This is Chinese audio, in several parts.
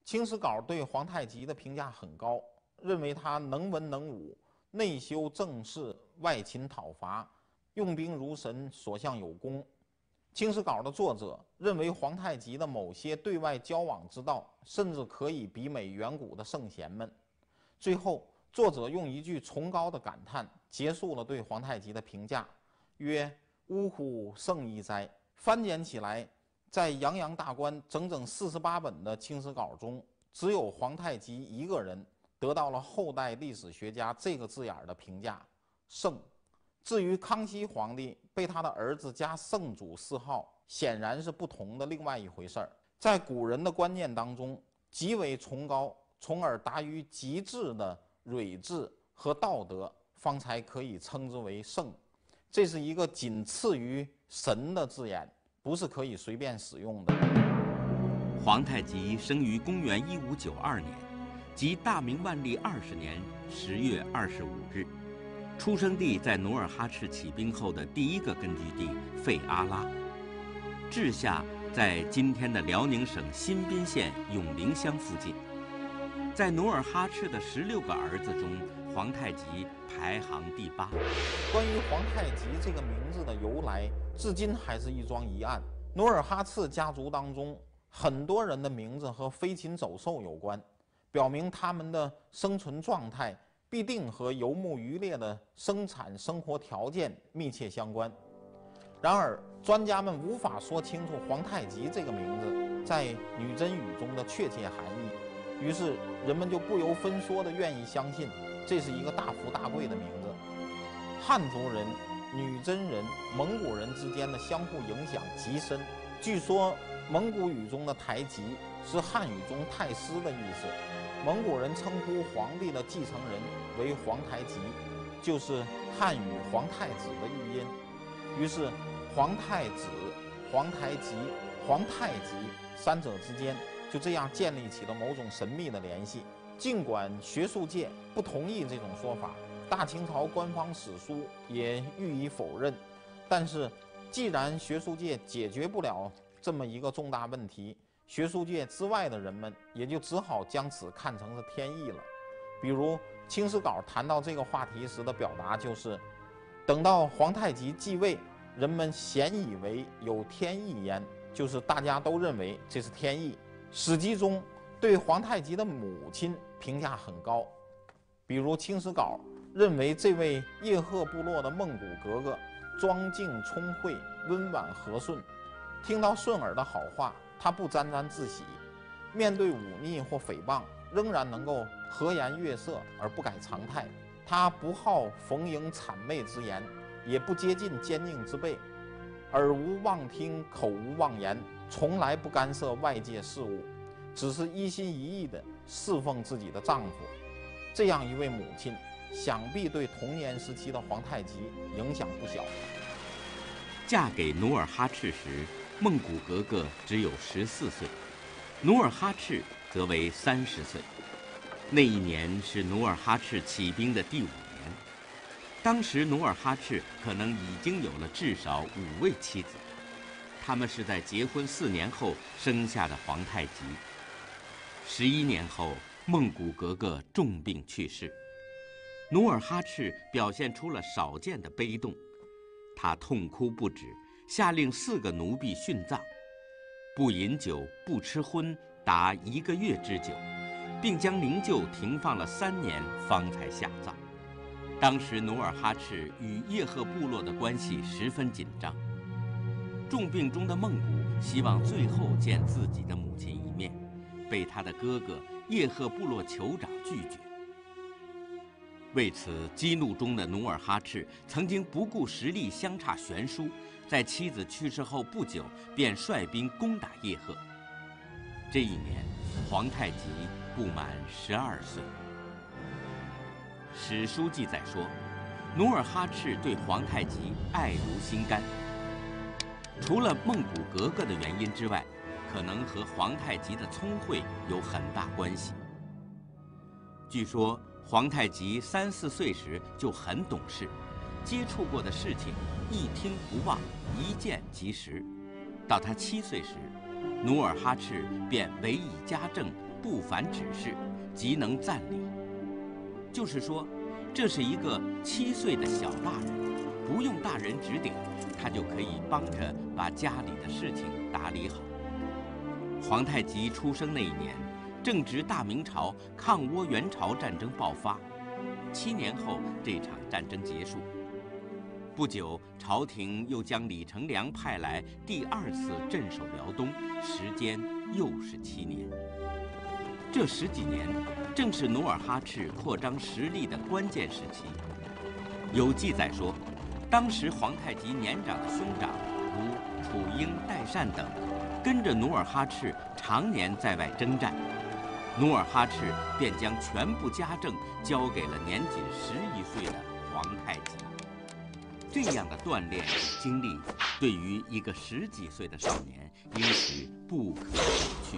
清史稿对皇太极的评价很高，认为他能文能武，内修政事，外勤讨伐，用兵如神，所向有功。清史稿的作者认为皇太极的某些对外交往之道，甚至可以媲美远古的圣贤们。最后，作者用一句崇高的感叹结束了对皇太极的评价，曰：“呜呼，圣意哉！”翻检起来，在洋洋大观整整48本的清史稿中，只有皇太极一个人得到了后代历史学家这个字眼的评价“圣”。至于康熙皇帝被他的儿子加圣祖谥号，显然是不同的另外一回事儿。在古人的观念当中，极为崇高，从而达于极致的睿智和道德，方才可以称之为圣。这是一个仅次于神的字眼，不是可以随便使用的。 皇太极生于公元1592年，即大明万历20年10月25日。出生地在努尔哈赤起兵后的第一个根据地费阿拉，治下在今天的辽宁省新宾县永陵乡附近。在努尔哈赤的16个儿子中，皇太极排行第8。 关于皇太极这个名字的由来，至今还是一桩疑案。努尔哈赤家族当中，很多人的名字和飞禽走兽有关，表明他们的生存状态必定和游牧渔猎的生产生活条件密切相关。然而，专家们无法说清楚皇太极这个名字在女真语中的确切含义，于是人们就不由分说地愿意相信这是一个大富大贵的名字。汉族人、女真人、蒙古人之间的相互影响极深。据说蒙古语中的台吉是汉语中太师的意思，蒙古人称呼皇帝的继承人为皇太极，就是汉语皇太子的译音。于是皇太子、皇太极、皇太极三者之间就这样建立起了某种神秘的联系。尽管学术界不同意这种说法，大清朝官方史书也予以否认，但是既然学术界解决不了这么一个重大问题，学术界之外的人们也就只好将此看成是天意了。比如清史稿谈到这个话题时的表达就是：等到皇太极继位，人们咸以为有天意焉，就是大家都认为这是天意。史记中对皇太极的母亲评价很高，比如清史稿认为这位叶赫部落的孟古格格庄静聪慧，温婉和顺，听到顺耳的好话，他不沾沾自喜，面对忤逆或诽谤，仍然能够和颜悦色而不改常态。他不好逢迎谄媚之言，也不接近奸佞之辈，耳无妄听，口无妄言，从来不干涉外界事务，只是一心一意地侍奉自己的丈夫。这样一位母亲，想必对童年时期的皇太极影响不小。 嫁给努尔哈赤时，孟古格格只有14岁，努尔哈赤则为30岁。那一年是努尔哈赤起兵的第5年，当时努尔哈赤可能已经有了至少5位妻子，他们是在结婚4年后生下的皇太极。11年后，孟古格格重病去世，努尔哈赤表现出了少见的悲动，他痛哭不止，下令4个奴婢殉葬，不饮酒，不吃荤，达1个月之久，并将灵柩停放了3年，方才下葬。当时努尔哈赤与叶赫部落的关系十分紧张，重病中的孟古希望最后见自己的母亲一面，被他的哥哥叶赫部落酋长拒绝。为此，激怒中的努尔哈赤曾经不顾实力相差悬殊，在妻子去世后不久便率兵攻打叶赫。这一年，皇太极不满12岁。史书记载说，努尔哈赤对皇太极爱如心肝。除了孟古格格的原因之外，可能和皇太极的聪慧有很大关系。据说皇太极3、4岁时就很懂事，接触过的事情一听不忘，一见即识。到他7岁时，努尔哈赤便委以家政， 不凡指示，极能赞理。就是说，这是一个7岁的小大人，不用大人指点，他就可以帮着把家里的事情打理好。皇太极出生那一年，正值大明朝抗倭援朝战争爆发，7年后这场战争结束。不久，朝廷又将李成梁派来第2次镇守辽东，时间又是7年。这10几年，正是努尔哈赤扩张实力的关键时期。有记载说，当时皇太极年长的兄长如楚英、代善等，跟着努尔哈赤常年在外征战，努尔哈赤便将全部家政交给了年仅11岁的皇太极。这样的锻炼与经历，对于一个10几岁的少年，应是不可小觑。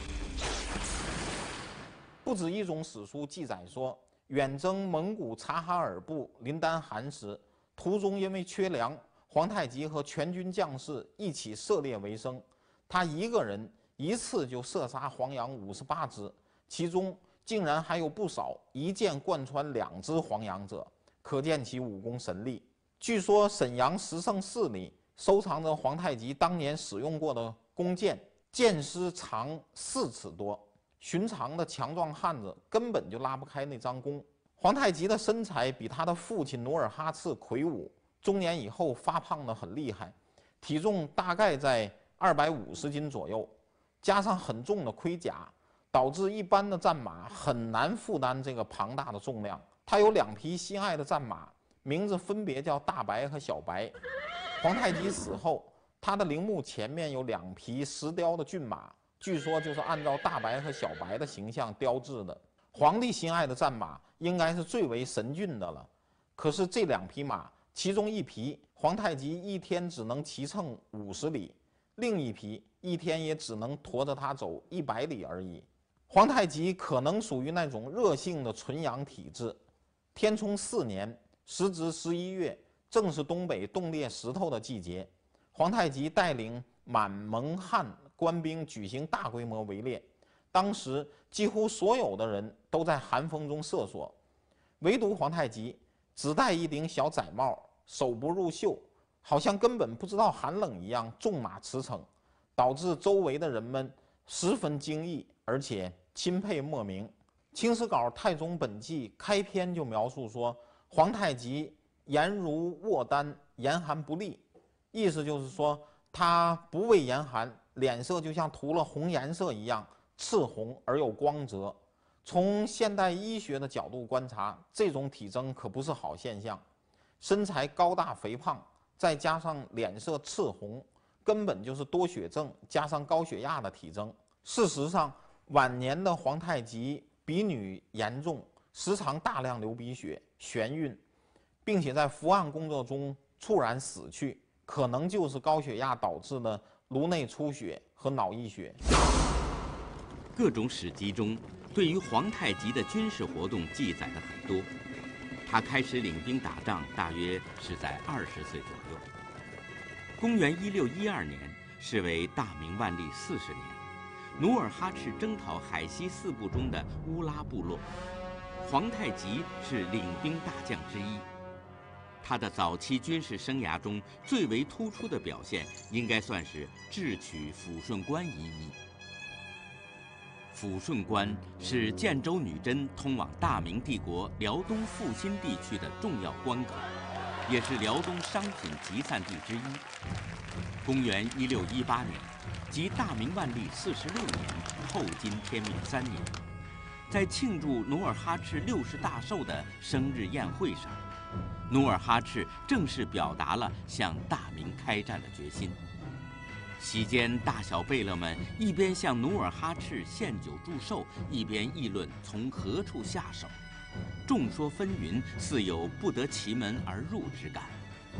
不止一种史书记载说，远征蒙古察哈尔部林丹汗时，途中因为缺粮，皇太极和全军将士一起射猎为生。他一个人一次就射杀黄羊58只，其中竟然还有不少一箭贯穿2只黄羊者，可见其武功神力。据说沈阳石胜寺里收藏着皇太极当年使用过的弓箭，箭矢长4尺多。寻常的强壮汉子根本就拉不开那张弓。皇太极的身材比他的父亲努尔哈赤魁梧，中年以后发胖得很厉害，体重大概在250斤左右，加上很重的盔甲，导致一般的战马很难负担这个庞大的重量。他有2匹心爱的战马，名字分别叫大白和小白。皇太极死后，他的陵墓前面有2匹石雕的骏马，据说就是按照大白和小白的形象雕制的。皇帝心爱的战马应该是最为神骏的了。可是这2匹马，其中1匹皇太极一天只能骑乘50里，另1匹一天也只能驮着它走100里而已。皇太极可能属于那种热性的纯阳体质。天聪4年，时值11月，正是东北冻裂石头的季节。皇太极带领满蒙汉官兵举行大规模围猎，当时几乎所有的人都在寒风中瑟缩，唯独皇太极只戴一顶小窄帽，手不入袖，好像根本不知道寒冷一样，纵马驰骋，导致周围的人们十分惊异，而且钦佩莫名。《清史稿·太宗本纪》开篇就描述说，皇太极颜如卧丹，严寒不利，意思就是说他不畏严寒，脸色就像涂了红颜色一样赤红而有光泽。从现代医学的角度观察，这种体征可不是好现象。身材高大肥胖，再加上脸色赤红，根本就是多血症加上高血压的体征。事实上，晚年的皇太极鼻衄严重，时常大量流鼻血、眩晕，并且在伏案工作中猝然死去，可能就是高血压导致的颅内出血和脑溢血。 各种史籍中对于皇太极的军事活动记载的很多。他开始领兵打仗，大约是在20岁左右。公元1612年，是为大明万历40年，努尔哈赤征讨海西4部中的乌拉部落，皇太极是领兵大将之一。他的早期军事生涯中最为突出的表现，应该算是智取抚顺关一役。抚顺关是建州女真通往大明帝国辽东阜新地区的重要关口，也是辽东商品集散地之一。公元1618年，即大明万历46年后金天命3年，在庆祝努尔哈赤60大寿的生日宴会上，努尔哈赤正式表达了向大明开战的决心。席间，大小贝勒们一边向努尔哈赤献酒祝寿，一边议论从何处下手，众说纷纭，似有不得其门而入之感。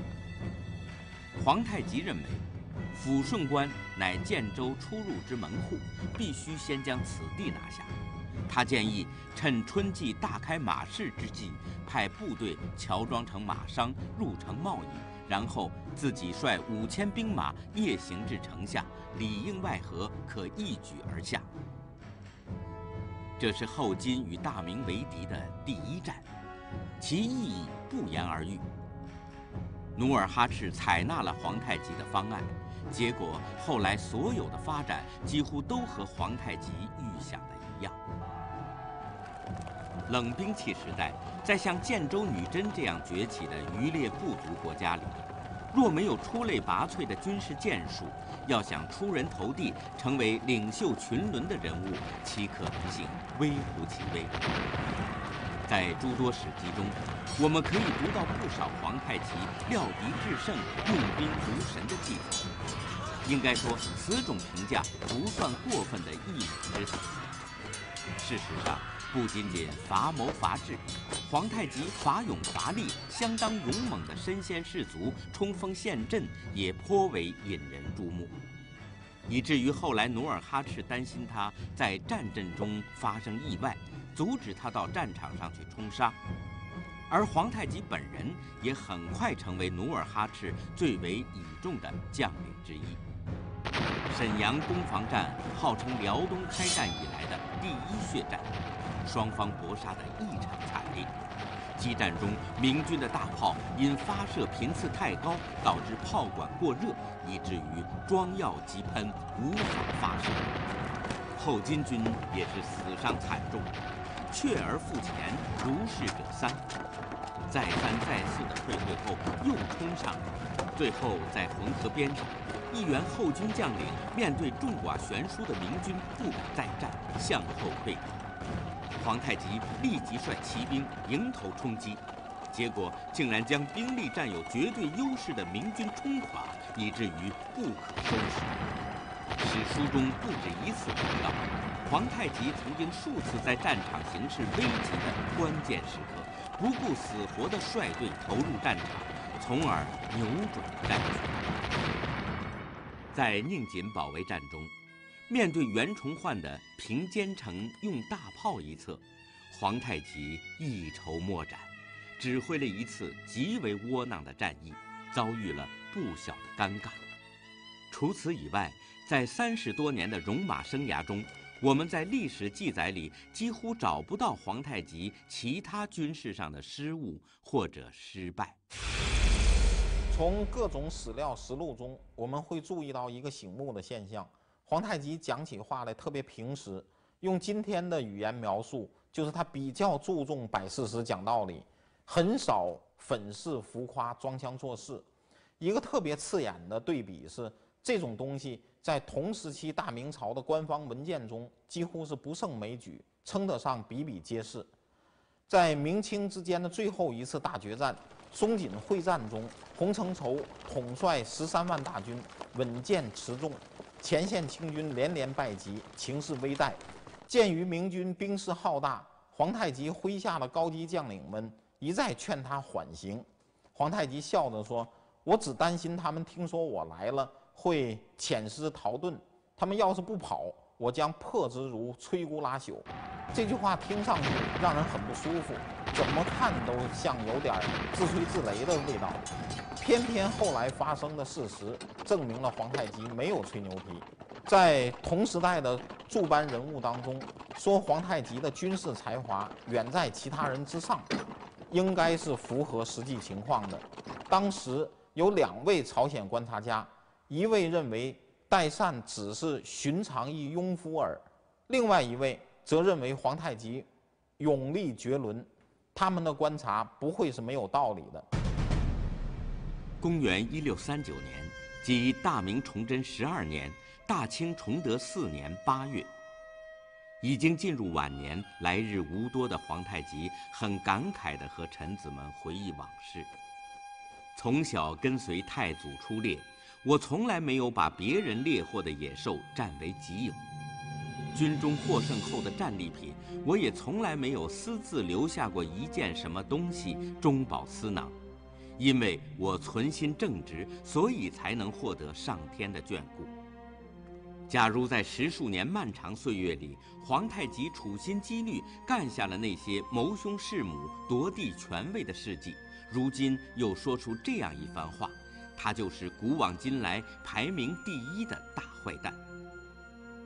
皇太极认为，抚顺关乃建州出入之门户，必须先将此地拿下。他建议趁春季大开马市之际，派部队乔装成马商入城贸易，然后自己率5000兵马夜行至城下，里应外合，可一举而下。 这是后金与大明为敌的第一战，其意义不言而喻。努尔哈赤采纳了皇太极的方案，结果后来所有的发展几乎都和皇太极预想的一样。冷兵器时代，在像建州女真这样崛起的渔猎部族国家里，若没有出类拔萃的军事建树，要想出人头地，成为领袖群伦的人物，其可能性微乎其微。在诸多史籍中，我们可以读到不少皇太极料敌制胜、用兵如神的记载。应该说，此种评价不算过分的溢美之词。事实上，不仅仅伐谋伐智，皇太极伐勇伐力，相当勇猛的身先士卒、冲锋陷阵，也颇为引人注目，以至于后来努尔哈赤担心他在战阵中发生意外，阻止他到战场上去冲杀。而皇太极本人也很快成为努尔哈赤最为倚重的将领之一。沈阳攻防战号称辽东开战以来的第一血战，双方搏杀得异常惨烈。激战中，明军的大炮因发射频次太高，导致炮管过热，以至于装药急喷，无法发射。后金军也是死伤惨重，阙而复前，如是者三。再三再四的退会后，又冲上，最后在浑河边上，一员后军将领面对众寡悬殊的明军，不敢再战，向后退逃。皇太极立即率骑兵迎头冲击，结果竟然将兵力占有绝对优势的明军冲垮，以至于不可收拾。史书中不止一次提到，皇太极曾经数次在战场形势危急的关键时刻，不顾死活地率队投入战场，从而扭转战局。在宁锦保卫战中，面对袁崇焕的平坚城用大炮一策，皇太极一筹莫展，指挥了一次极为窝囊的战役，遭遇了不小的尴尬。除此以外，在30多年的戎马生涯中，我们在历史记载里几乎找不到皇太极其他军事上的失误或者失败。 从各种史料实录中，我们会注意到一个醒目的现象：皇太极讲起话来特别平实，用今天的语言描述，就是他比较注重摆事实、讲道理，很少粉饰浮夸、装腔作势。一个特别刺眼的对比是，这种东西在同时期大明朝的官方文件中几乎是不胜枚举，称得上比比皆是。在明清之间的最后一次大决战松锦会战中，洪承畴统帅13万大军，稳健持重，前线清军连连败击，情势危殆。鉴于明军兵势浩大，皇太极麾下的高级将领们一再劝他缓行。皇太极笑着说：“我只担心他们听说我来了，会遣师逃遁。他们要是不跑，我将破之如摧枯拉朽。”这句话听上去让人很不舒服，怎么看都像有点自吹自擂的味道。偏偏后来发生的事实证明了皇太极没有吹牛皮。在同时代的诸班人物当中，说皇太极的军事才华远在其他人之上，应该是符合实际情况的。当时有2位朝鲜观察家，一位认为代善只是寻常一庸夫耳，另外一位则认为皇太极勇力绝伦。他们的观察不会是没有道理的。 公元1639年，即大明崇祯12年，大清崇德4年8月，已经进入晚年、来日无多的皇太极，很感慨地和臣子们回忆往事。从小跟随太祖出猎，我从来没有把别人猎获的野兽占为己有。军中获胜后的战利品，我也从来没有私自留下过一件什么东西中饱私囊。因为我存心正直，所以才能获得上天的眷顾。假如在10数年漫长岁月里，皇太极处心积虑干下了那些谋兄弑母、夺地权位的事迹，如今又说出这样一番话，他就是古往今来排名第1的大坏蛋。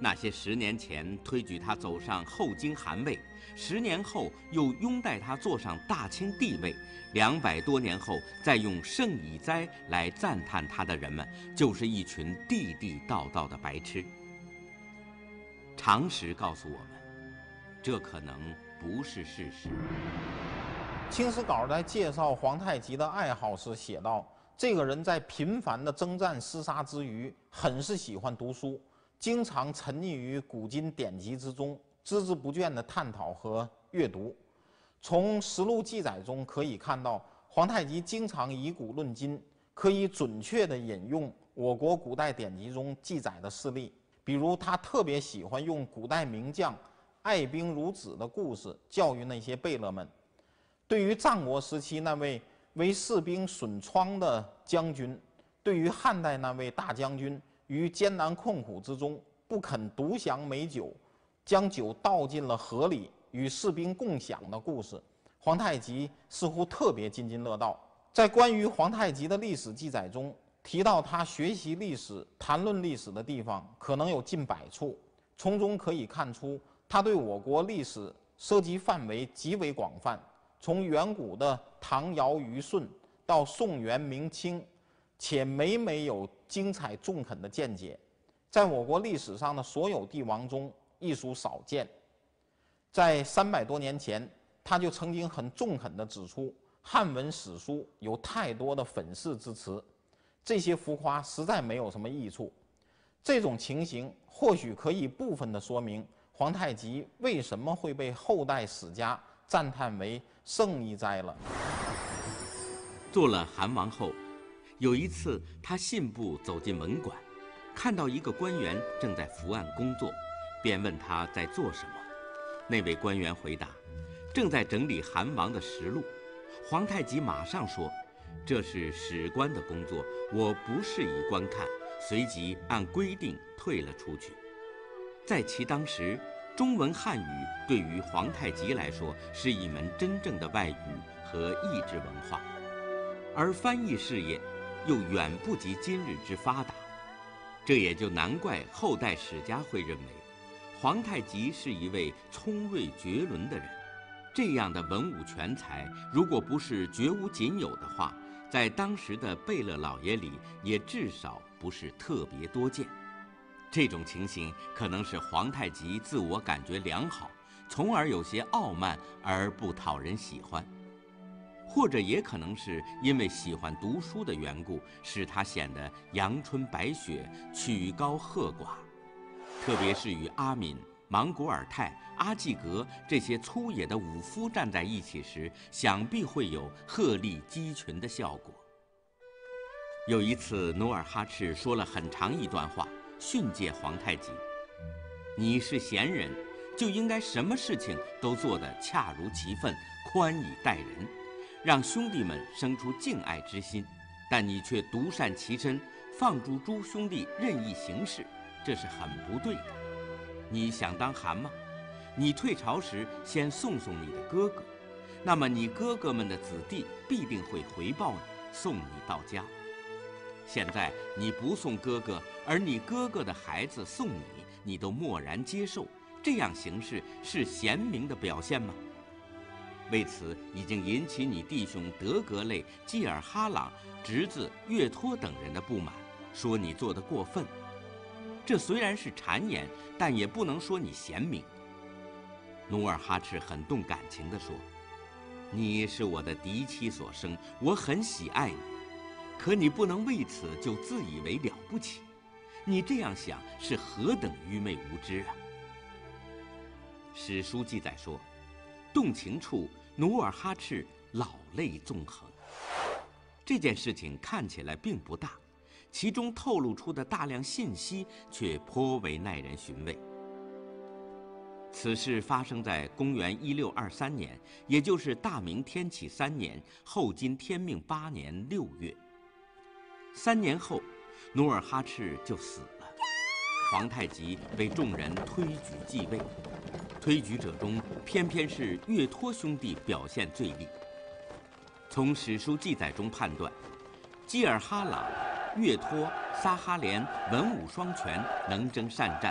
那些10年前推举他走上后京汗位，10年后又拥戴他坐上大清帝位，200多年后再用圣以哉来赞叹他的人们，就是一群地地道道的白痴。常识告诉我们，这可能不是事实。 清史稿在介绍皇太极的爱好时写道，这个人在频繁的征战厮杀之余，很是喜欢读书，经常沉溺于古今典籍之中，孜孜不倦地探讨和阅读。从实录记载中可以看到，皇太极经常以古论今，可以准确地引用我国古代典籍中记载的事例。比如，他特别喜欢用古代名将爱兵如子的故事教育那些贝勒们。对于战国时期那位为士兵损疮的将军，对于汉代那位大将军于艰难困苦之中不肯独享美酒，将酒倒进了河里与士兵共享的故事，皇太极似乎特别津津乐道。在关于皇太极的历史记载中，提到他学习历史、谈论历史的地方可能有近100处，从中可以看出他对我国历史涉及范围极为广泛，从远古的唐尧虞舜到宋元明清，且每有精彩中肯的见解，在我国历史上的所有帝王中亦属少见。在300多年前，他就曾经很中肯地指出，汉文史书有太多的粉饰之词，这些浮夸实在没有什么益处。这种情形或许可以部分地说明皇太极为什么会被后代史家赞叹为圣一哉了。 做了韩王后，有一次他信步走进文馆，看到一个官员正在伏案工作，便问他在做什么。那位官员回答，正在整理韩王的实录。皇太极马上说，这是史官的工作，我不适宜观看，随即按规定退了出去。在其当时，中文汉语对于皇太极来说是一门真正的外语和译制文化，而翻译事业又远不及今日之发达，这也就难怪后代史家会认为皇太极是一位聪锐绝伦的人。这样的文武全才，如果不是绝无仅有的话，在当时的贝勒老爷里也至少不是特别多见。这种情形可能是皇太极自我感觉良好，从而有些傲慢而不讨人喜欢，或者也可能是因为喜欢读书的缘故，使他显得阳春白雪，曲高和寡。特别是与阿敏、莽古尔泰、阿济格这些粗野的武夫站在一起时，想必会有鹤立鸡群的效果。有一次，努尔哈赤说了很长一段话，训诫皇太极：你是贤人，就应该什么事情都做得恰如其分，宽以待人，让兄弟们生出敬爱之心。但你却独善其身，放逐诸兄弟任意行事，这是很不对的。你想当汗吗？你退朝时先送你的哥哥，那么你哥哥们的子弟必定会回报你，送你到家。现在你不送哥哥，而你哥哥的孩子送你，你都默然接受，这样行事是贤明的表现吗？为此已经引起你弟兄德格类、济尔哈朗、侄子岳托等人的不满，说你做得过分。这虽然是谗言，但也不能说你贤明。努尔哈赤很动感情地说，你是我的嫡妻所生，我很喜爱你，可你不能为此就自以为了不起，你这样想是何等愚昧无知啊！史书记载说，动情处努尔哈赤老泪纵横。这件事情看起来并不大，其中透露出的大量信息却颇为耐人寻味。此事发生在公元1623年，也就是大明天启3年，后金天命8年6月。3年后，努尔哈赤就死了，皇太极被众人推举继位。推举者中，偏偏是岳托兄弟表现最厉。从史书记载中判断，济尔哈朗、岳托、撒哈连文武双全，能征善战，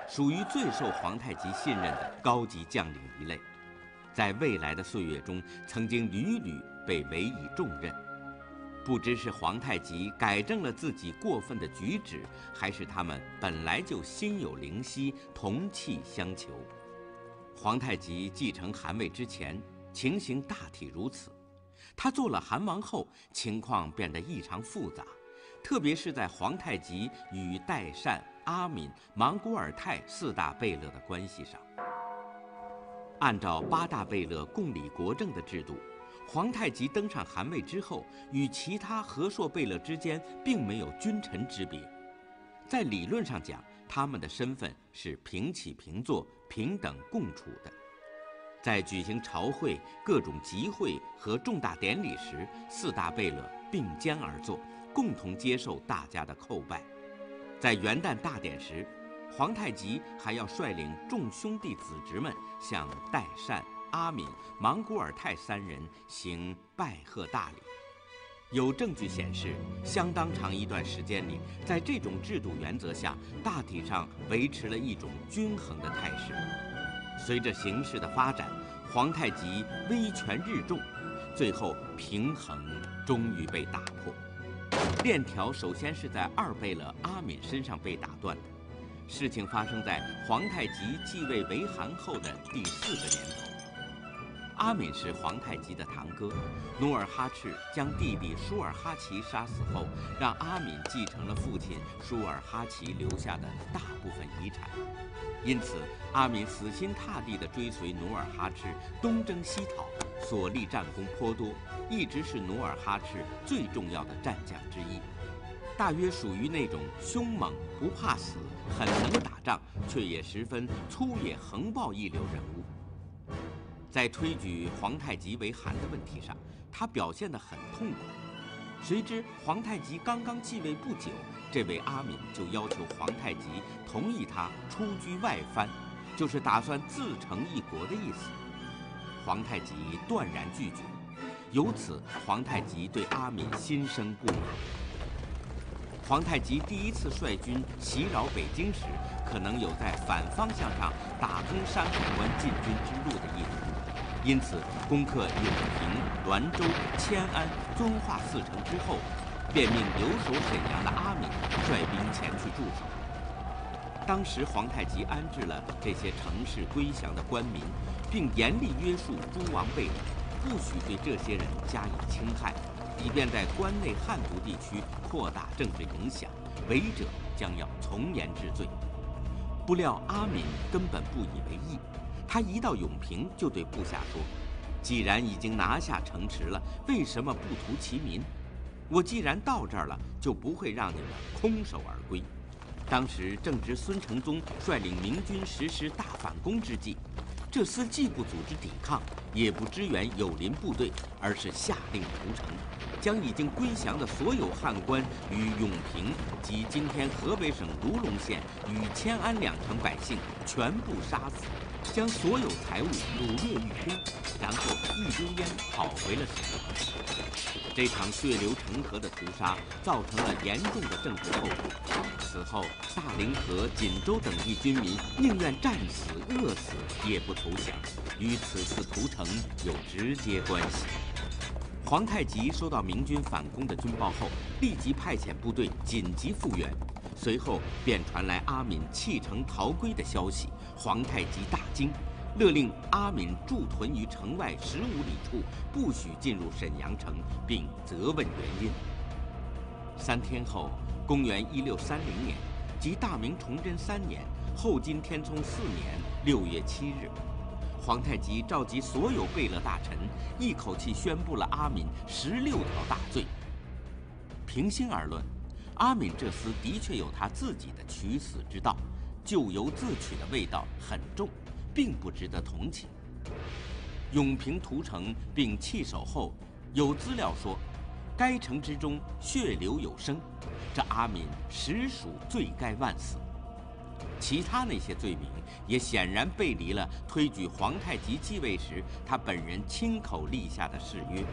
属于最受皇太极信任的高级将领一类，在未来的岁月中，曾经屡屡被委以重任。不知是皇太极改正了自己过分的举止，还是他们本来就心有灵犀，同气相求。皇太极继承汗位之前，情形大体如此。他做了汗王后，情况变得异常复杂，特别是在皇太极与代善、阿敏、莽古尔泰4大贝勒的关系上。按照8大贝勒共理国政的制度，皇太极登上汗位之后，与其他和硕贝勒之间并没有君臣之别，在理论上讲，他们的身份是平起平坐、平等共处的。在举行朝会、各种集会和重大典礼时，4大贝勒并肩而坐，共同接受大家的叩拜。在元旦大典时，皇太极还要率领众兄弟子侄们向代善、阿敏、莽古尔泰3人行拜贺大礼。有证据显示，相当长一段时间里，在这种制度原则下，大体上维持了一种均衡的态势。随着形势的发展，皇太极威权日重，最后平衡终于被打破。链条首先是在2贝勒阿敏身上被打断的。事情发生在皇太极继位为汗后的第4个年头。阿敏是皇太极的堂哥，努尔哈赤将弟弟舒尔哈齐杀死后，让阿敏继承了父亲舒尔哈齐留下的大部分遗产。因此，阿敏死心塌地地追随努尔哈赤东征西讨，所立战功颇多，一直是努尔哈赤最重要的战将之一。大约属于那种凶猛、不怕死、很能打仗，却也十分粗野横暴一流人物。在推举皇太极为汗的问题上，他表现得很痛快。谁知皇太极刚刚继位不久，这位阿敏就要求皇太极同意他出居外藩，就是打算自成一国的意思。皇太极断然拒绝，由此皇太极对阿敏心生不满。皇太极第一次率军袭扰北京时，可能有在反方向上打通山海关进军之路的意图，因此攻克永平、滦州、迁安、遵化4城之后，便命留守沈阳的阿敏率兵前去驻守。当时皇太极安置了这些城市归降的官民，并严厉约束诸王贝勒，不许对这些人加以侵害，以便在关内汉族地区扩大政治影响，违者将要从严治罪。不料阿敏根本不以为意，他一到永平就对部下说：“既然已经拿下城池了，为什么不图其民？我既然到这儿了，就不会让你们空手而归。”当时正值孙承宗率领明军实施大反攻之际，这厮既不组织抵抗，也不支援友邻部队，而是下令屠城，将已经归降的所有汉官与永平及今天河北省卢龙县与迁安2城百姓全部杀死，将所有财物掳掠一空，然后一溜烟跑回了沈阳。这场血流成河的屠杀造成了严重的政治后果。此后，大凌河、锦州等地军民宁愿战死、饿死，也不投降，与此次屠城有直接关系。皇太极收到明军反攻的军报后，立即派遣部队紧急复员。随后便传来阿敏弃城逃归的消息，皇太极大惊，勒令阿敏驻屯于城外15里处，不许进入沈阳城，并责问原因。3天后，公元1630年，即大明崇祯3年后金天聪4年6月7日，皇太极召集所有贝勒大臣，一口气宣布了阿敏16条大罪。平心而论，阿敏这厮的确有他自己的取死之道，咎由自取的味道很重，并不值得同情。永平屠城并弃守后，有资料说，该城之中血流有声，这阿敏实属罪该万死。其他那些罪名也显然背离了推举皇太极继位时他本人亲口立下的誓约。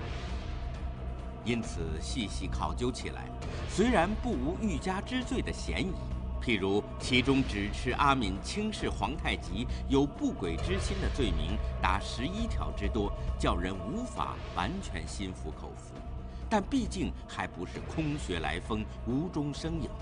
因此细细考究起来，虽然不无欲加之罪的嫌疑， 譬如其中指斥阿敏轻视皇太极有不轨之心的罪名达11条之多，叫人无法完全心服口服。但毕竟还不是空穴来风、无中生有。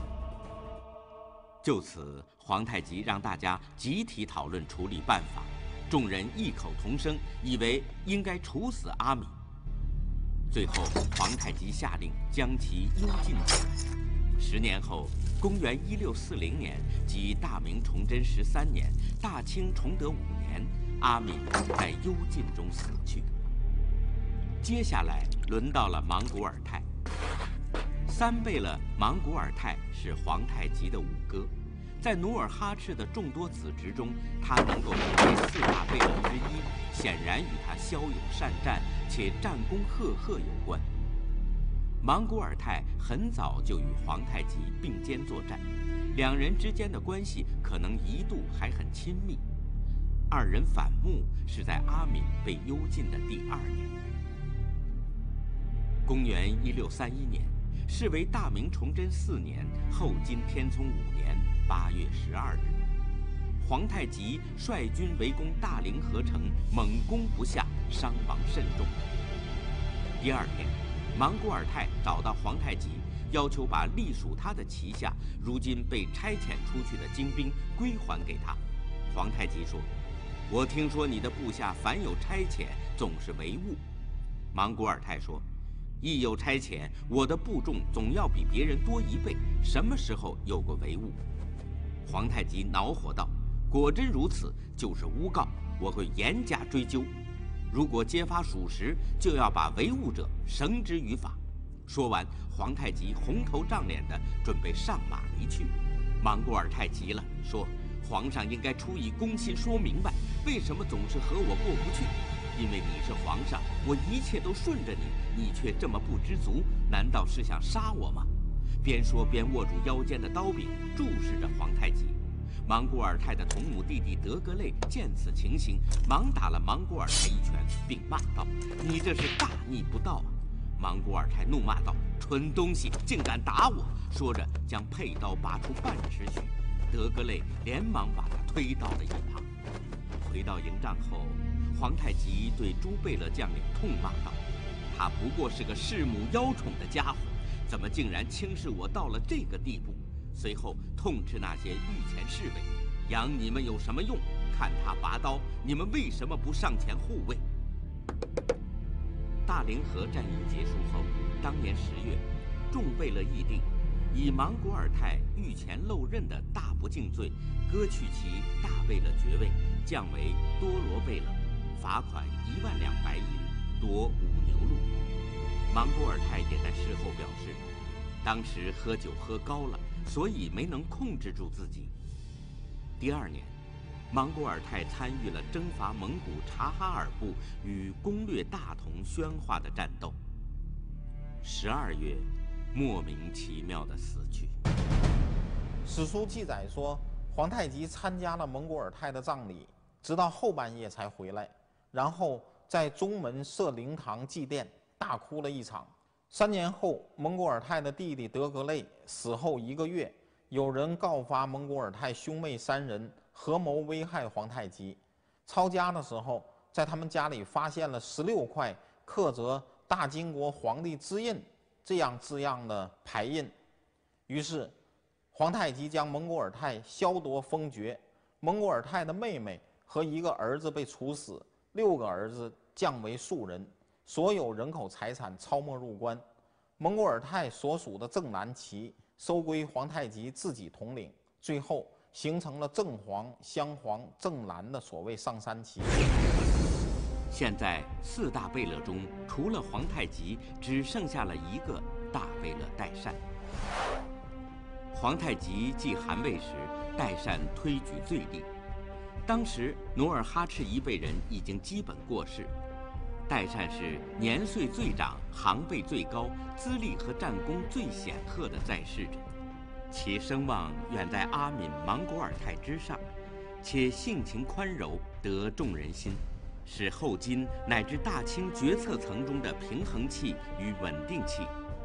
就此，皇太极让大家集体讨论处理办法，众人异口同声，以为应该处死阿敏。最后，皇太极下令将其幽禁起来。10年后，公元1640年，即大明崇祯13年、大清崇德5年，阿敏在幽禁中死去。接下来轮到了莽古尔泰。三贝勒莽古尔泰是皇太极的五哥，在努尔哈赤的众多子侄中，他能够成为4大贝勒之一，显然与他骁勇善战且战功赫赫有关。莽古尔泰很早就与皇太极并肩作战，两人之间的关系可能一度还很亲密。二人反目是在阿敏被幽禁的第2年。公元1631年，是为大明崇祯4年后金天聪5年8月12日，皇太极率军围攻大凌河城，猛攻不下，伤亡甚重。第2天，莽古尔泰找到皇太极，要求把隶属他的旗下如今被差遣出去的精兵归还给他。皇太极说：“我听说你的部下凡有差遣，总是违误。”莽古尔泰说：“一有差遣，我的部众总要比别人多1倍，什么时候有过违误？”皇太极恼火道：“果真如此，就是诬告，我会严加追究。如果揭发属实，就要把违误者绳之于法。”说完，皇太极红头胀脸的准备上马离去。莽古尔泰急了，说：“皇上应该出于公心说明白，为什么总是和我过不去？因为你是皇上，我一切都顺着你，你却这么不知足，难道是想杀我吗？”边说边握住腰间的刀柄，注视着皇太极。莽古尔泰的同母弟弟德格类见此情形，忙打了莽古尔泰一拳，并骂道：“你这是大逆不道啊！”莽古尔泰怒骂道：“蠢东西，竟敢打我！”说着将佩刀拔出半尺许，德格类连忙把他推到了一旁。回到营帐后，皇太极对诸贝勒将领痛骂道：“他不过是个弑母邀宠的家伙，怎么竟然轻视我到了这个地步？”随后痛斥那些御前侍卫：“养你们有什么用？看他拔刀，你们为什么不上前护卫？”大凌河战役结束后，当年10月，众贝勒议定，以莽古尔泰御前漏刃的大不敬罪，割去其大贝勒爵位，降为多罗贝勒，罚款1万两白银，夺5牛鹿。莽古尔泰也在事后表示，当时喝酒喝高了，所以没能控制住自己。第2年，莽古尔泰参与了征伐蒙古察哈尔部与攻略大同宣化的战斗。12月，莫名其妙地死去。 史书记载说，皇太极参加了蒙古尔泰的葬礼，直到后半夜才回来，然后在中门设灵堂祭奠，大哭了一场。3年后，蒙古尔泰的弟弟德格类死后1个月，有人告发蒙古尔泰兄妹3人合谋危害皇太极。抄家的时候，在他们家里发现了16块刻着“大金国皇帝之印”这样字样的牌印。于是，皇太极将蒙古尔泰削夺封爵，蒙古尔泰的妹妹和1个儿子被处死，6个儿子降为庶人，所有人口财产抄没入关。蒙古尔泰所属的正蓝旗收归皇太极自己统领，最后形成了正黄、镶黄、正蓝的所谓上山旗。 现在4大贝勒中，除了皇太极，只剩下了1个大贝勒代善。皇太极继汗位时，代善推举最厉。当时努尔哈赤一辈人已经基本过世，代善是年岁最长、行位最高、资历和战功最显赫的在世者，其声望远在阿敏、莽古尔泰之上，且性情宽柔，得众人心，是后金乃至大清决策层中的平衡器与稳定器。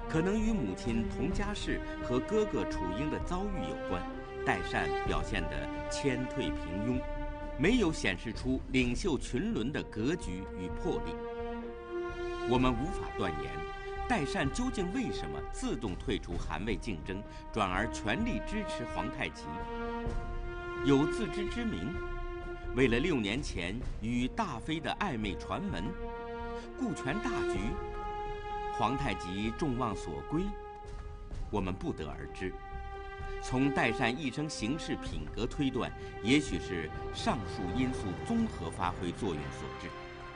可能与母亲佟佳氏和哥哥楚英的遭遇有关。代善表现得谦退平庸，没有显示出领袖群伦的格局与魄力。我们无法断言，代善究竟为什么自动退出韩魏竞争，转而全力支持皇太极？有自知之明，为了6年前与大妃的暧昧传闻，顾全大局，皇太极众望所归，我们不得而知。从代善一生行事品格推断，也许是上述因素综合发挥作用所致。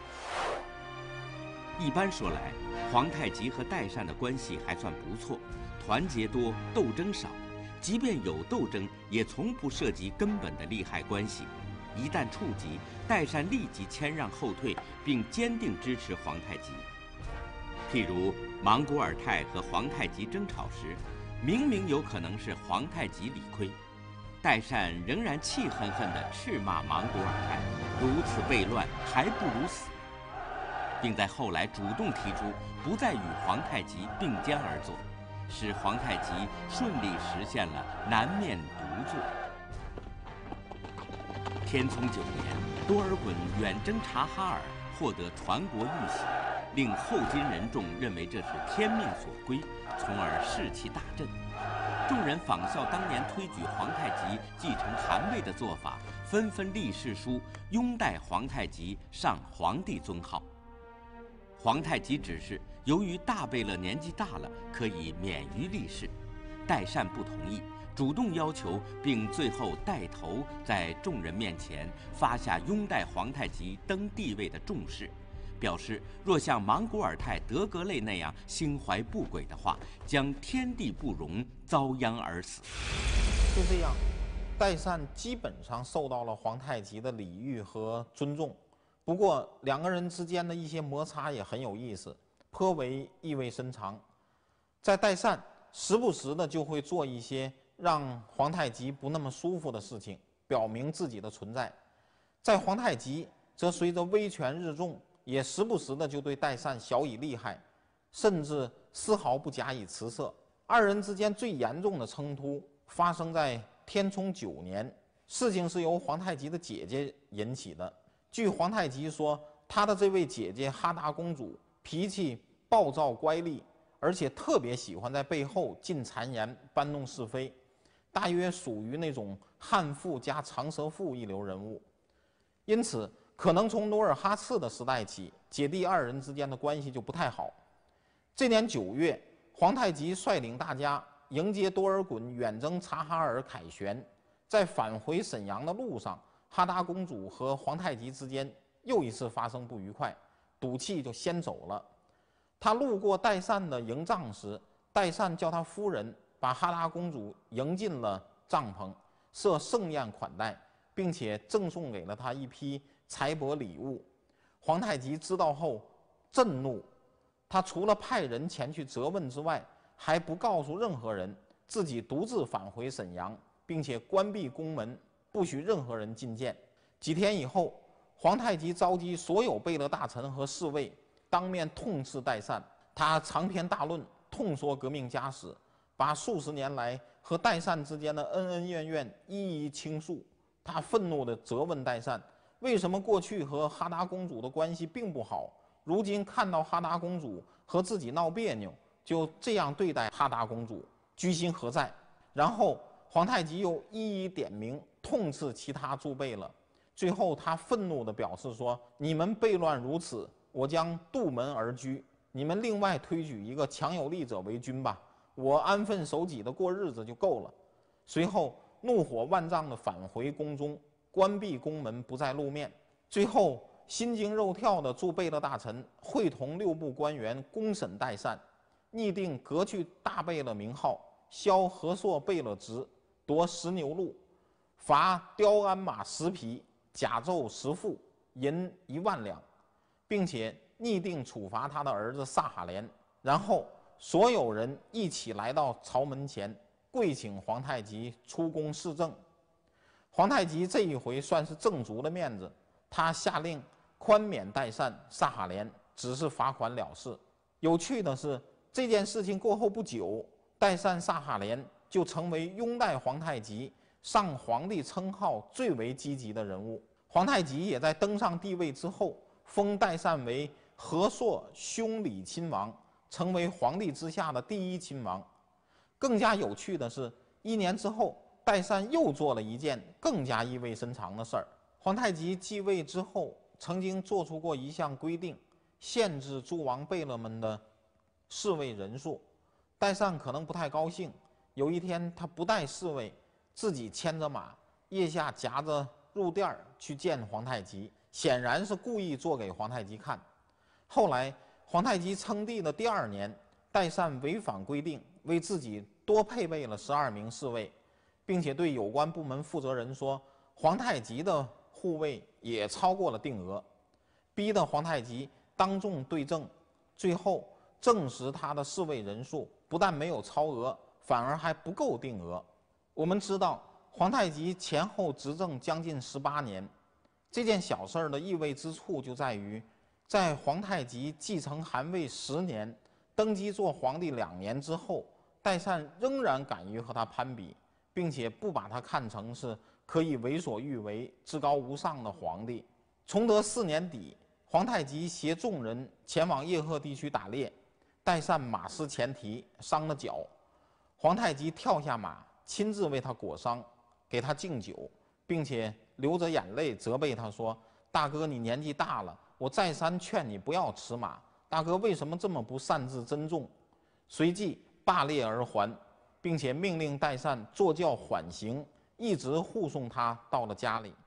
一般说来，皇太极和代善的关系还算不错，团结多，斗争少。即便有斗争，也从不涉及根本的利害关系。一旦触及，代善立即谦让后退，并坚定支持皇太极。譬如莽古尔泰和皇太极争吵时，明明有可能是皇太极理亏，代善仍然气恨恨地斥骂莽古尔泰，如此悖乱，还不如死，并在后来主动提出不再与皇太极并肩而坐，使皇太极顺利实现了南面独坐。天聪9年，多尔衮远征察哈尔，获得传国玉玺，令后金人众认为这是天命所归，从而士气大振。众人仿效当年推举皇太极继承汗位的做法，纷纷立誓书拥戴皇太极上皇帝尊号。皇太极指示，由于大贝勒年纪大了，可以免于立誓。代善不同意，主动要求，并最后带头在众人面前发下拥戴皇太极登帝位的重誓，表示若像莽古尔泰、德格类那样心怀不轨的话，将天地不容，遭殃而死。 就这样，代善基本上受到了皇太极的礼遇和尊重。不过，两个人之间的一些摩擦也很有意思，颇为意味深长。在代善时不时的就会做一些让皇太极不那么舒服的事情，表明自己的存在。在皇太极则随着威权日重，也时不时的就对代善小以厉害，甚至丝毫不加以辞色。二人之间最严重的冲突发生在天聪9年，事情是由皇太极的姐姐引起的。据皇太极说，他的这位姐姐哈达公主脾气暴躁乖戾，而且特别喜欢在背后进谗言、搬弄是非，大约属于那种悍妇加长舌妇一流人物。因此，可能从努尔哈赤的时代起，姐弟二人之间的关系就不太好。这年9月，皇太极率领大家迎接多尔衮远征察哈尔凯旋，在返回沈阳的路上，哈达公主和皇太极之间又一次发生不愉快，赌气就先走了。他路过代善的营帐时，代善叫他夫人把哈达公主迎进了帐篷，设盛宴款待，并且赠送给了他一批财帛礼物。皇太极知道后震怒，他除了派人前去责问之外，还不告诉任何人，自己独自返回沈阳，并且关闭宫门，不许任何人觐见。几天以后，皇太极召集所有贝勒大臣和侍卫，当面痛斥代善。他长篇大论，痛说革命家史，把数十年来和代善之间的恩恩怨怨一一倾诉。他愤怒地责问代善，为什么过去和哈达公主的关系并不好，如今看到哈达公主和自己闹别扭，就这样对待哈达公主，居心何在？然后皇太极又一一点名痛斥其他诸贝勒。最后他愤怒地表示说，你们悖乱如此，我将杜门而居，你们另外推举一个强有力者为君吧，我安分守己的过日子就够了。随后怒火万丈地返回宫中，关闭宫门，不再露面。最后心惊肉跳的诸贝勒大臣会同6部官员公审代善，拟定革去大贝勒名号，削和硕贝勒职，夺10牛鹿，罚雕鞍马10匹，甲胄10副，银1万两，并且拟定处罚他的儿子萨哈连。然后所有人一起来到朝门前，跪请皇太极出宫示政。皇太极这一回算是挣足了面子，他下令宽免代善、萨哈连，只是罚款了事。有趣的是， 这件事情过后不久，代善萨哈连就成为拥戴皇太极、上皇帝称号最为积极的人物。皇太极也在登上帝位之后，封代善为和硕兄礼亲王，成为皇帝之下的第一亲王。更加有趣的是，1年之后，代善又做了一件更加意味深长的事儿。皇太极继位之后，曾经做出过一项规定，限制诸王贝勒们的侍卫人数。代善可能不太高兴，有一天他不带侍卫，自己牵着马，腋下夹着入垫去见皇太极，显然是故意做给皇太极看。后来皇太极称帝的第2年，代善违反规定，为自己多配备了12名侍卫，并且对有关部门负责人说，皇太极的护卫也超过了定额，逼得皇太极当众对证，最后证实他的侍卫人数不但没有超额，反而还不够定额。我们知道，皇太极前后执政将近18年，这件小事的意味之处就在于，在皇太极继承汗位10年，登基做皇帝2年之后，代善仍然敢于和他攀比，并且不把他看成是可以为所欲为、至高无上的皇帝。崇德4年底，皇太极携众人前往叶赫地区打猎，代善马失前蹄，伤了脚。皇太极跳下马，亲自为他裹伤，给他敬酒，并且流着眼泪责备他说：“大哥，你年纪大了，我再三劝你不要驰马，大哥为什么这么不善自珍重？”随即罢猎而还，并且命令代善坐轿缓行，一直护送他到了家里。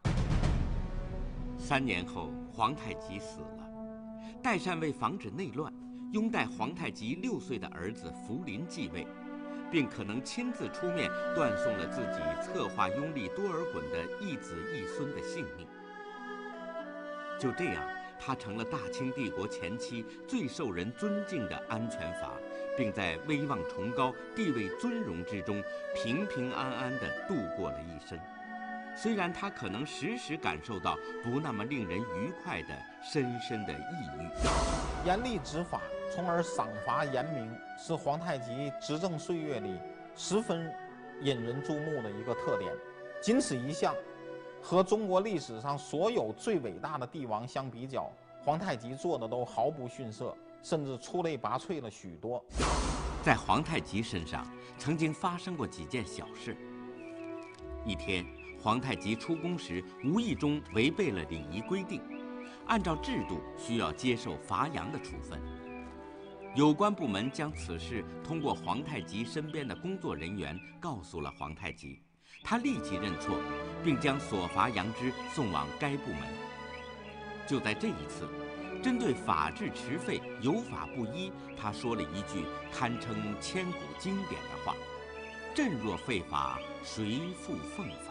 3年后，皇太极死了。代善为防止内乱，拥戴皇太极6岁的儿子福临继位，并可能亲自出面断送了自己策划拥立多尔衮的一子一孙的性命。就这样，他成了大清帝国前期最受人尊敬的安全阀，并在威望崇高、地位尊荣之中平平安安地度过了一生。虽然他可能时时感受到不那么令人愉快的深深的抑郁。 严厉执法，从而赏罚严明，是皇太极执政岁月里十分引人注目的一个特点。仅此一项，和中国历史上所有最伟大的帝王相比较，皇太极做的都毫不逊色，甚至出类拔萃了许多。 在皇太极身上曾经发生过几件小事。一天，皇太极出宫时无意中违背了礼仪规定，按照制度需要接受罚洋的处分。有关部门将此事通过皇太极身边的工作人员告诉了皇太极，他立即认错，并将所罚洋支送往该部门。就在这一次，针对法治迟废、有法不依，他说了一句堪称千古经典的话：“朕若废法，谁复奉法？”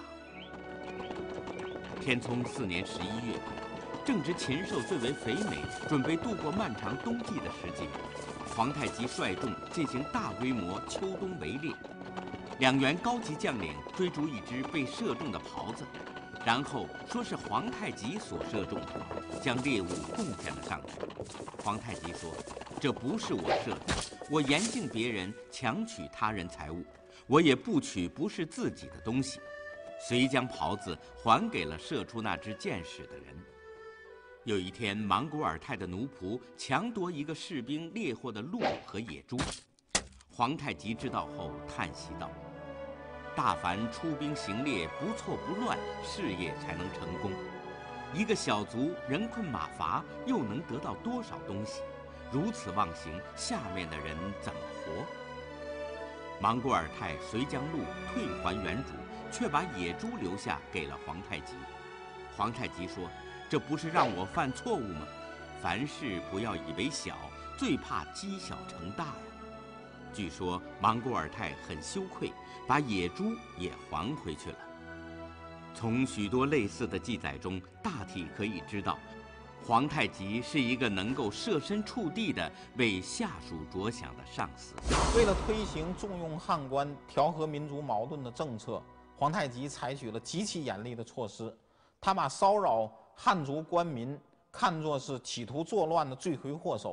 天聪4年11月，正值禽兽最为肥美，准备度过漫长冬季的时节，皇太极率众进行大规模秋冬围猎。2员高级将领追逐一只被射中的狍子，然后说是皇太极所射中，将猎物贡献了上去。皇太极说：“这不是我射的，我严禁别人强取他人财物，我也不取不是自己的东西。”遂将狍子还给了射出那只箭矢的人。有一天，莽古尔泰的奴仆强夺一个士兵猎获的鹿和野猪，皇太极知道后叹息道：“大凡出兵行猎，不错不乱，事业才能成功。一个小卒人困马乏，又能得到多少东西？如此妄行，下面的人怎么活？”莽古尔泰遂将鹿退还原主，却把野猪留下给了皇太极。皇太极说：“这不是让我犯错误吗？凡事不要以为小，最怕积小成大呀。”据说莽古尔泰很羞愧，把野猪也还回去了。从许多类似的记载中，大体可以知道，皇太极是一个能够设身处地的为下属着想的上司。 为了推行重用汉官、调和民族矛盾的政策，皇太极采取了极其严厉的措施。他把骚扰汉族官民看作是企图作乱的罪魁祸首，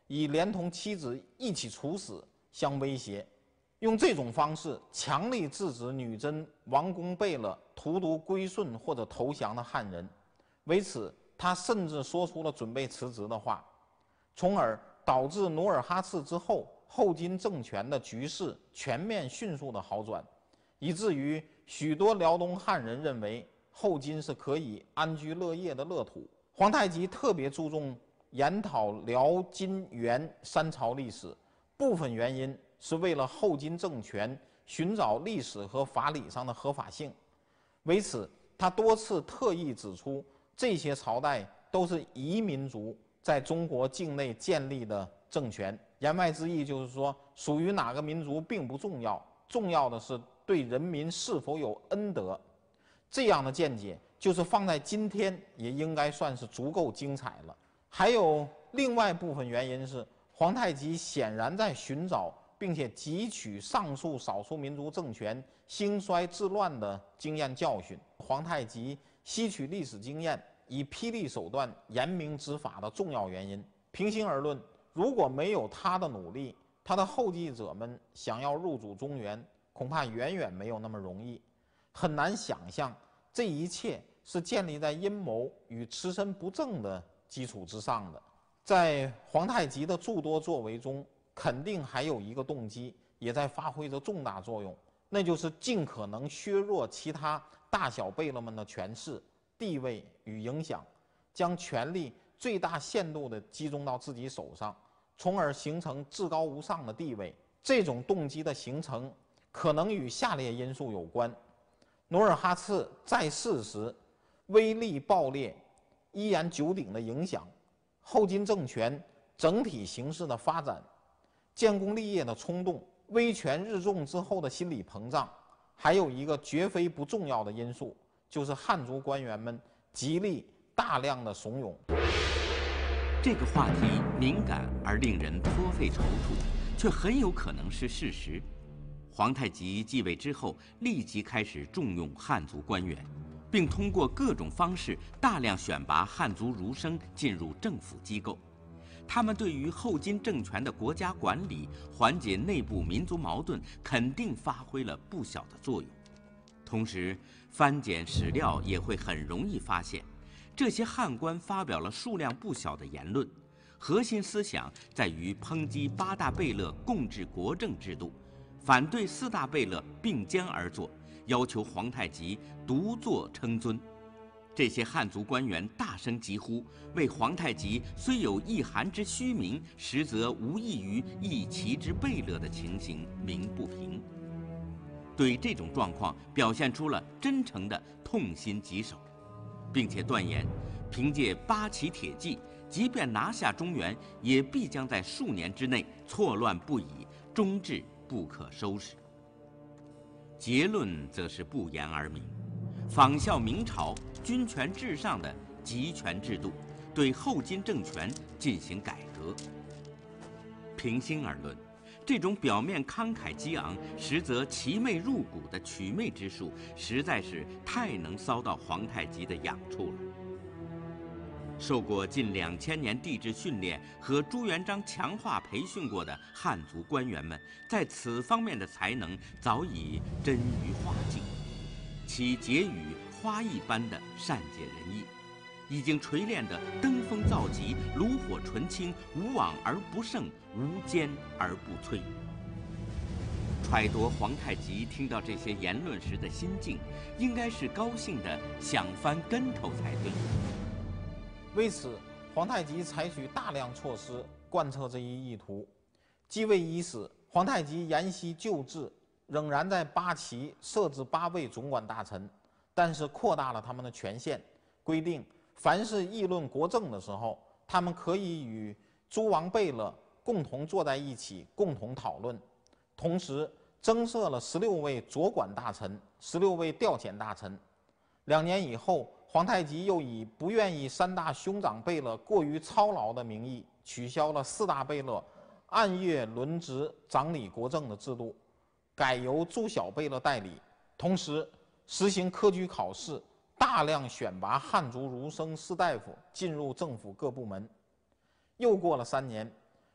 以连同妻子一起处死相威胁，用这种方式强力制止女真王公贝勒荼毒归顺或者投降的汉人。为此，他甚至说出了准备辞职的话，从而导致努尔哈赤之后后金政权的局势全面迅速的好转，以至于许多辽东汉人认为后金是可以安居乐业的乐土。皇太极特别注重研讨辽金元三朝历史，部分原因是为了后金政权寻找历史和法理上的合法性。为此，他多次特意指出，这些朝代都是夷民族在中国境内建立的政权。言外之意就是说，属于哪个民族并不重要，重要的是对人民是否有恩德。这样的见解，就是放在今天也应该算是足够精彩了。还有另外部分原因是，皇太极显然在寻找并且汲取上述少数民族政权兴衰治乱的经验教训。皇太极吸取历史经验，以霹雳手段严明执法的重要原因。平心而论，如果没有他的努力，他的后继者们想要入主中原，恐怕远远没有那么容易。很难想象这一切是建立在阴谋与持身不正的基础之上的。在皇太极的诸多作为中，肯定还有一个动机也在发挥着重大作用，那就是尽可能削弱其他大小贝勒们的权势、地位与影响，将权力最大限度地集中到自己手上，从而形成至高无上的地位。这种动机的形成可能与下列因素有关：努尔哈赤在世时威力暴烈、一言九鼎的影响，后金政权整体形势的发展，建功立业的冲动，威权日重之后的心理膨胀，还有一个绝非不重要的因素，就是汉族官员们极力大量的怂恿。 这个话题敏感而令人颇费踌躇，却很有可能是事实。皇太极继位之后，立即开始重用汉族官员，并通过各种方式大量选拔汉族儒生进入政府机构。他们对于后金政权的国家管理、缓解内部民族矛盾，肯定发挥了不小的作用。同时，翻检史料也会很容易发现，这些汉官发表了数量不小的言论，核心思想在于抨击八大贝勒共治国政制度，反对四大贝勒并肩而坐，要求皇太极独坐称尊。这些汉族官员大声疾呼，为皇太极虽有一韩之虚名，实则无异于一齐之贝勒的情形鸣不平。对这种状况表现出了真诚的痛心疾首，并且断言，凭借八旗铁骑，即便拿下中原，也必将在数年之内错乱不已，终至不可收拾。结论则是不言而明，仿效明朝君权至上的集权制度，对后金政权进行改革。平心而论，这种表面慷慨激昂，实则奇媚入骨的祛魅之术，实在是太能骚到皇太极的痒处了。受过近2000年地质训练和朱元璋强化培训过的汉族官员们，在此方面的才能早已臻于化境，其结语花艺般的善解人意，已经锤炼得登峰造极，炉火纯青，无往而不胜，无坚而不摧。揣度皇太极听到这些言论时的心境，应该是高兴的想翻跟头才对。 为此，皇太极采取大量措施贯彻这一意图。继位伊始，皇太极沿袭旧制，仍然在八旗设置8位总管大臣，但是扩大了他们的权限，规定凡是议论国政的时候，他们可以与诸王贝勒共同坐在一起，共同讨论。同时，增设了16位佐管大臣、16位调遣大臣。2年以后，皇太极又以不愿意3大兄长贝勒过于操劳的名义，取消了4大贝勒按月轮值掌理国政的制度，改由诸小贝勒代理。同时，实行科举考试，大量选拔汉族儒生士大夫进入政府各部门。又过了3年，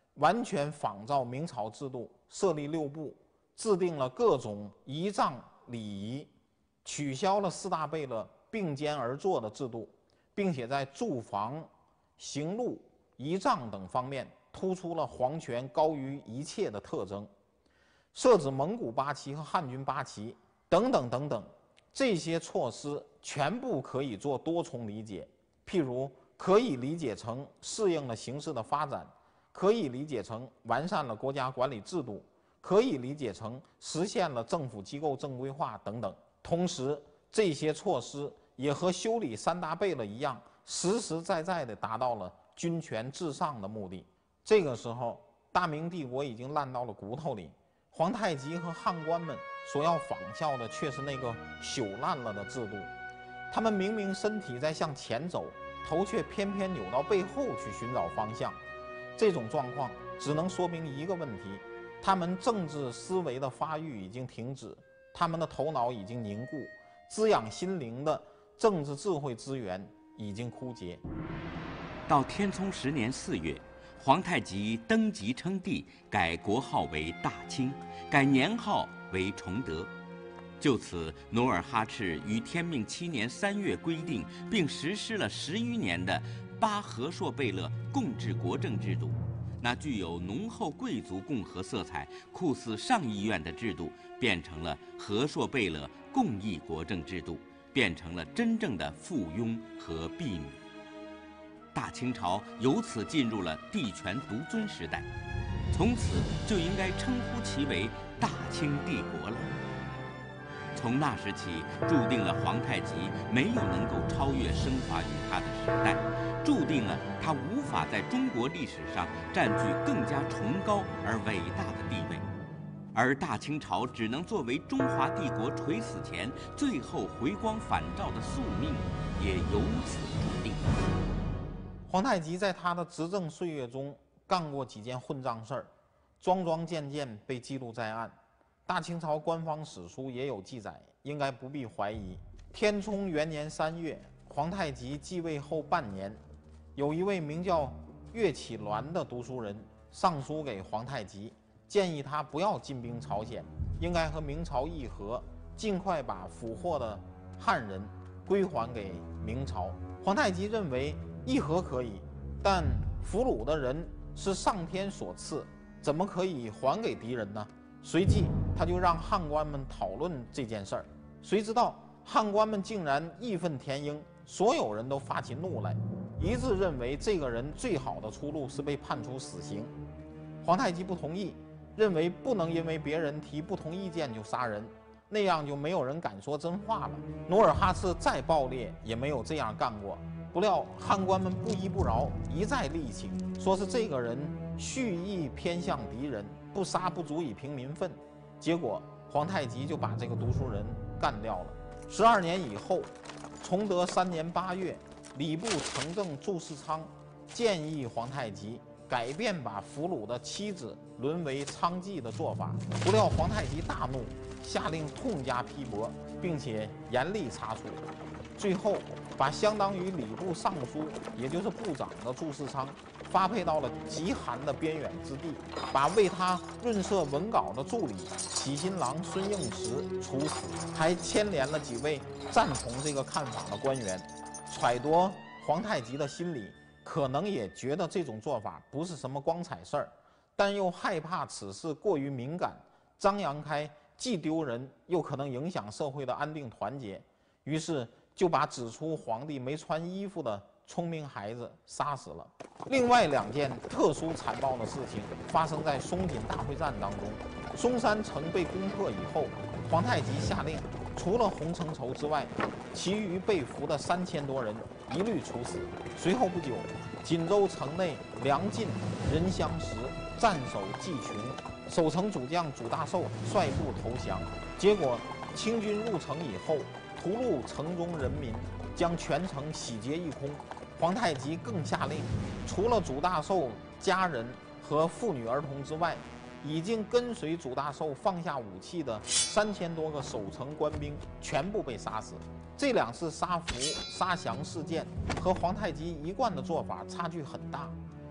完全仿照明朝制度，设立6部，制定了各种仪仗礼仪，取消了4大贝勒并肩而坐的制度，并且在住房、行路、仪仗等方面突出了皇权高于一切的特征，设置蒙古八旗和汉军八旗等等等等。这些措施全部可以做多重理解，譬如可以理解成适应了形势的发展，可以理解成完善了国家管理制度，可以理解成实现了政府机构正规化等等。同时，这些措施也和修理3大贝勒一样，实实在在地达到了君权至上的目的。这个时候，大明帝国已经烂到了骨头里，皇太极和汉官们所要仿效的却是那个朽烂了的制度。他们明明身体在向前走，头却偏偏扭到背后去寻找方向。这种状况只能说明一个问题：他们政治思维的发育已经停止，他们的头脑已经凝固，滋养心灵的政治智慧资源已经枯竭。 到天聪10年4月，皇太极登基称帝，改国号为大清，改年号为崇德。就此，努尔哈赤于天命7年3月规定并实施了10余年的8和硕贝勒共治国政制度。那具有浓厚贵族共和色彩、酷似上议院的制度，变成了和硕贝勒共议国政制度，变成了真正的附庸和婢女。大清朝由此进入了帝权独尊时代，从此就应该称呼其为大清帝国了。从那时起，注定了皇太极没有能够超越升华于他的时代，注定了他无法在中国历史上占据更加崇高而伟大的地位，而大清朝只能作为中华帝国垂死前最后回光返照的宿命，也由此注定。 皇太极在他的执政岁月中干过几件混账事儿，桩桩件件被记录在案。大清朝官方史书也有记载，应该不必怀疑。天聪元年3月，皇太极继位后半年，有一位名叫岳启鸾的读书人上书给皇太极，建议他不要进兵朝鲜，应该和明朝议和，尽快把俘获的汉人归还给明朝。皇太极认为议和可以，但俘虏的人是上天所赐，怎么可以还给敌人呢？随即他就让汉官们讨论这件事儿，谁知道汉官们竟然义愤填膺，所有人都发起怒来，一致认为这个人最好的出路是被判处死刑。皇太极不同意，认为不能因为别人提不同意见就杀人，那样就没有人敢说真话了。努尔哈赤再暴烈也没有这样干过，不料汉官们不依不饶，一再力请，说是这个人蓄意偏向敌人，不杀不足以平民愤。结果皇太极就把这个读书人干掉了。12年以后，崇德3年8月，礼部承正祝世昌建议皇太极改变把俘虏的妻子沦为娼妓的做法，不料皇太极大怒，下令痛加批驳，并且严厉查处。最后把相当于礼部尚书，也就是部长的祝世昌发配到了极寒的边远之地，把为他润色文稿的助理启新郎孙应时处死，还牵连了几位赞同这个看法的官员。揣度皇太极的心理，可能也觉得这种做法不是什么光彩事儿，但又害怕此事过于敏感，张扬开既丢人又可能影响社会的安定团结，于是就把指出皇帝没穿衣服的聪明孩子杀死了。另外2件特殊残暴的事情发生在松锦大会战当中。松山城被攻破以后，皇太极下令，除了洪承畴之外，其余被俘的3000多人一律处死。随后不久，锦州城内粮尽人相食，战守既穷，守城主将祖大寿率部投降。结果清军入城以后，屠戮城中人民，将全城洗劫一空。皇太极更下令，除了祖大寿家人和妇女儿童之外，已经跟随祖大寿放下武器的3000多个守城官兵全部被杀死。这2次杀俘杀降事件和皇太极一贯的做法差距很大。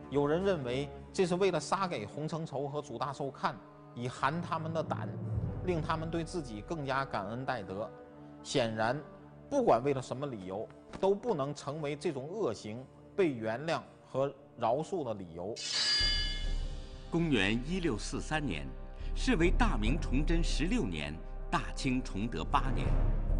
有人认为这是为了杀给洪承畴和祖大寿看，以寒他们的胆，令他们对自己更加感恩戴德。显然，不管为了什么理由，都不能成为这种恶行被原谅和饶恕的理由。 公元1643年，是为大明崇祯16年，大清崇德8年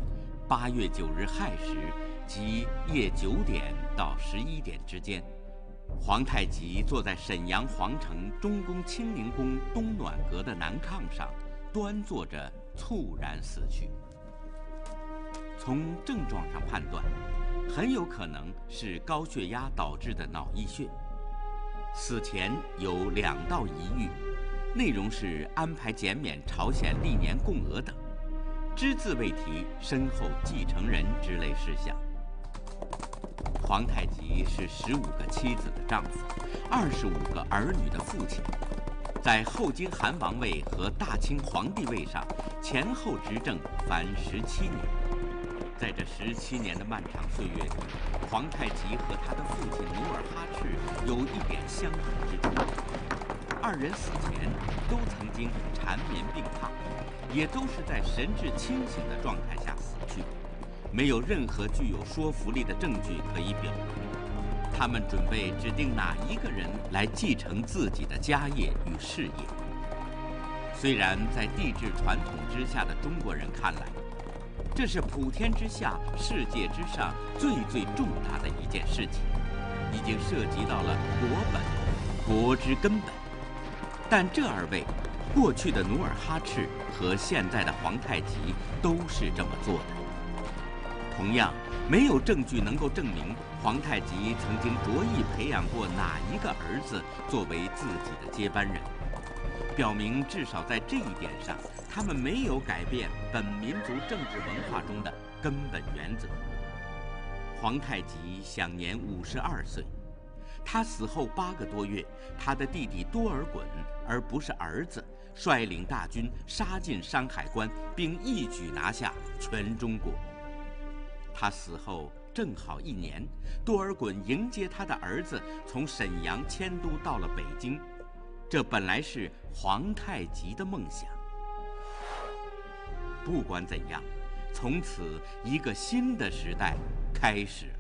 8月9日亥时，即夜9点到11点之间，皇太极坐在沈阳皇城中宫清宁宫东暖阁的南炕上，端坐着猝然死去。从症状上判断，很有可能是高血压导致的脑溢血。死前有2道遗谕，内容是安排减免朝鲜历年贡额等，只字未提身后继承人之类事项。皇太极是15个妻子的丈夫，25个儿女的父亲，在后金汗王位和大清皇帝位上前后执政凡17年。在这17年的漫长岁月里，皇太极和他的父亲努尔哈赤有一点相同之处：二人死前都曾经缠绵病榻，也都是在神志清醒的状态下死去，没有任何具有说服力的证据可以表明他们准备指定哪一个人来继承自己的家业与事业。虽然在帝制传统之下的中国人看来，这是普天之下、世界之上最重大的一件事情，已经涉及到了国本、国之根本。但这2位，过去的努尔哈赤和现在的皇太极都是这么做的。同样，没有证据能够证明皇太极曾经着意培养过哪一个儿子作为自己的接班人，表明至少在这一点上，他们没有改变本民族政治文化中的根本原则。皇太极享年52岁，他死后8个多月，他的弟弟多尔衮，而不是儿子，率领大军杀进山海关，并一举拿下全中国。他死后正好1年，多尔衮迎接他的儿子从沈阳迁都到了北京，这本来是皇太极的梦想。不管怎样，从此一个新的时代开始了。